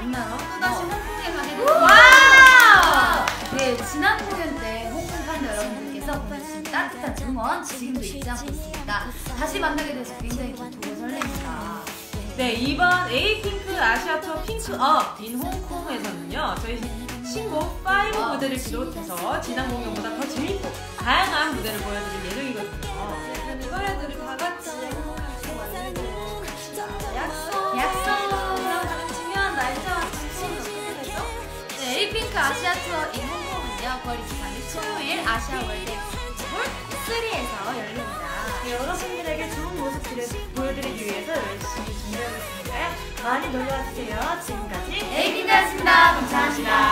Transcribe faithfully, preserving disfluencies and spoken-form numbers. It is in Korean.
만나러 또다시 홍콩에 가게 됐습니다. 네, 지난 공연 때 홍콩 팬 여러분들께서 보내주신 따뜻한 응원 지금도 잊지 않고 있습니다. 다시 만나게 돼서 굉장히 기쁘고 설렙니다. 네, 이번 에이핑크 아시아 투어 핑크업 인 홍콩에서는요, 저희 신곡 파이브 무대를 비롯해서 지난 공연보다 더 재밌고 다양한 무대를 보여드릴 예정이거든요. 네, 그럼 이번에도 우리 다 같이 행복하게 만들고 갑시다. 약속! 약속! 그럼 가장 중요한 날짜와 주소는 어떻게 되죠? 네, 에이핑크 아시아 투어 인 홍콩은요, 구월 이십삼일 토요일 아시아 월드 엑스포 삼에서 열립니다. 네, 여러분들에게 좋은 모습들을 보여드리기 위해서 열심히 준비하고 있으니까요. 많이 놀러와주세요. 지금까지 에이핑크였습니다. 감사합니다.